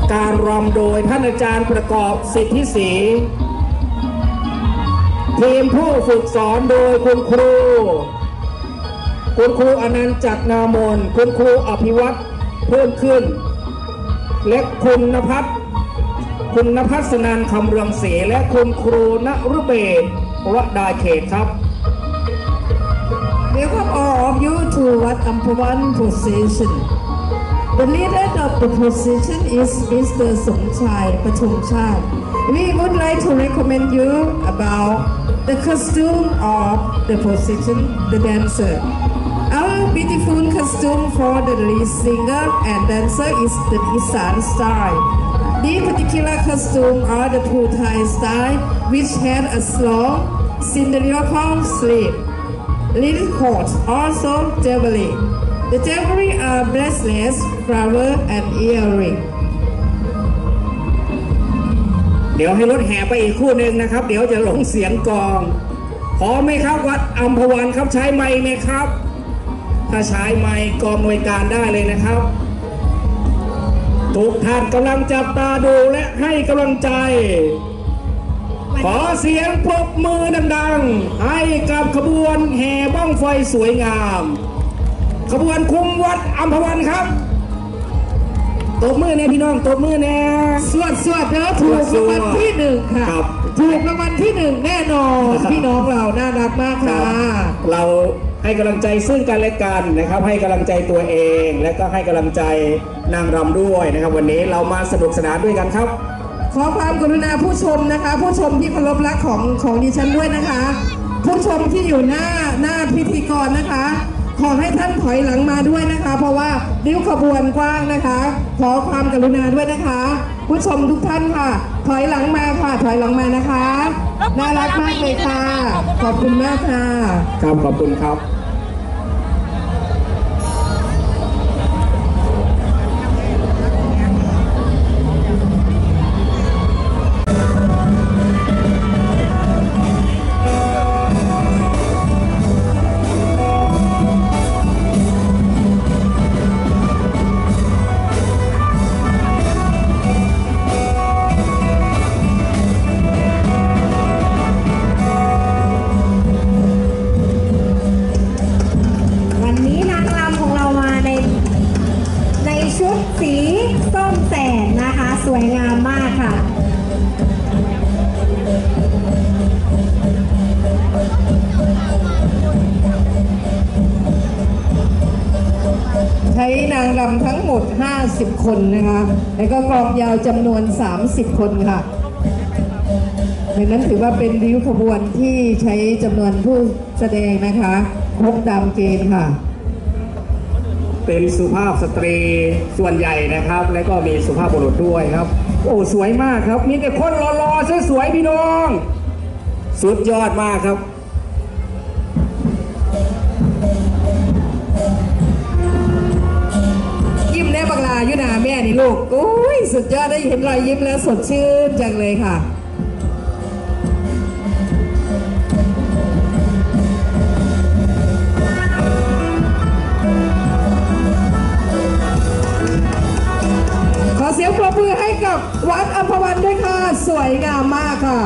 การรำโดยท่านอาจารย์ประกอบสิทธิศรีทีมผู้ฝึกสอนโดยคุณครูอนันต์จักรนามนคุณครูอภิวัตรเพิ่มขึ้นและคุณณภัสนันท์คำเรืองศรีและคุณครูณรุเบศวดาเขตครับ Welcome all of you to Wat Ampawan procession. The leader of the procession is Mr. Somchai Patumchai. We would like to recommend you about the costume of the procession, the dancer. Our beautiful costume for the lead singer and dancer is the Isan style. These particular costume are the Puthai style, which had a long cylindrical sleeve, little coat, also jewelry. The jewelry are bracelets, flower, and earring. เดี๋ยวให้รถแห่ไปอีกคู่หนึ่งนะครับเดี๋ยวจะหลงเสียงกลองพร้อมไหมครับวัดอัมพวันครับใช้ไมค์ไหมครับถ้าใช้ไมค์กองหน่วยการได้เลยนะครับทุกท่านกำลังจับตาดูและให้กำลังใจขอเสียงปรบมือดังๆให้กับขบวนแห่บ้างไฟสวยงามขบวนคุ้มวัดอัมพวันครับตบมือแน่พี่น้องตบมือแน่สวดเด้อถูกรางวัลที่1ค่ะถูกรางวัลที่1แน่นอนพี่น้องเราน่ารักมากค่ะเราให้กำลังใจซึ่งกันและกันนะครับให้กำลังใจตัวเองและก็ให้กำลังใจนางรำด้วยนะครับวันนี้เรามาสนุกสนานด้วยกันครับขอความกรุณาผู้ชมนะคะผู้ชมที่เคารพรักของดิฉันด้วยนะคะผู้ชมที่อยู่หน้าพิธีกรนะคะขอให้ท่านถอยหลังมาด้วยนะคะเพราะว่าริ้วขบวนกว้างนะคะขอความกรุณาด้วยนะคะผู้ชมทุกท่านค่ะถอยหลังมาค่ะถอยหลังมานะคะน่ารักมากเลยค่ะขอบคุณมากค่ะครับขอบคุณครับสีส้มแสดนะคะสวยงามมากค่ะใช้นางรำทั้งหมด50คนนะคะแล้วก็กลองยาวจำนวน30คนค่ะดังนั้นถือว่าเป็นริ้วขบวนที่ใช้จำนวนผู้แสดงนะคะครบตามเกณฑ์ค่ะเป็นสุภาพสตรีส่วนใหญ่นะครับและก็มีสุภาพบุรุษด้วยครับโอ้สวยมากครับมีแต่คนรอๆสวยๆพี่น้องสุดยอดมากครับยิ้มแน่บังลาอยู่หน้าแม่นี่ลูกโอ้ยสุดยอดได้เห็นรอยยิ้มแล้วสดชื่นจังเลยค่ะเสียงปรบมือให้กับวัดอัมพวันด้วยค่ะสวยงามมากค่ะ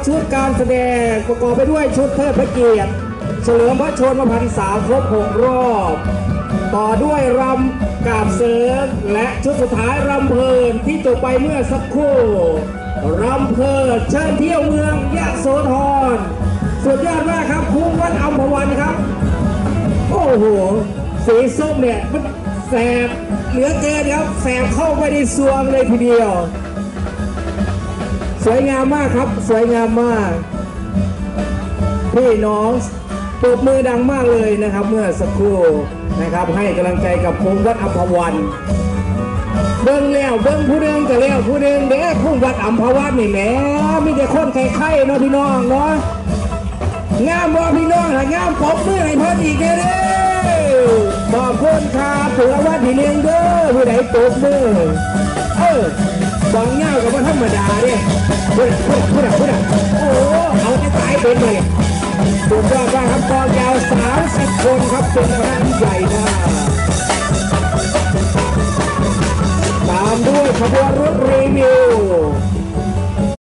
ชุดการแสดงประกอบไปด้วยชุดเทิดพระเกียรติเฉลิมพระชนมพรรษาครบ6 รอบต่อด้วยรำกาบเสริมและชุดสุดท้ายรำเพลินที่จบไปเมื่อสักครู่รำเพลินเชิญเที่ยวเมืองยะโสธรสุดยอดมากครับคุ้มวัดอัมพวันครับโอ้โหสีส้มเนี่ยมันแสบเหลือเกินครับแสบเข้าไปในซวงเลยทีเดียวสวยงามมากครับสวยงามมากพี่น้องปรบมือดังมากเลยนะครับเมื่อสักครู่นะครับให้กำลังใจกับคุ้มวัดอัมพวันเบิ้งแล้วเบิ้งผู้หนึ่งก็แล้วผู้หนึ่งเด้อคุ้มวัดอัมพวันนี่แหละมีแต่คนไข้ๆเนาะพี่น้องเนาะงามบ่พี่น้องหางามปรบมือให้เพิ่นอีกเด้อขอบคุณครับถือว่าที่หนึ่งเด้อผู้ใดปรบมือบางเงากับว่าธรรมดาเนี่ยพูดโอ้เอาจะตายเป็นเลยสุดยอดมากครับกองยาว30 คนครับเป็นคณะที่ใหญ่มากตามด้วยขบวนรถรีวิว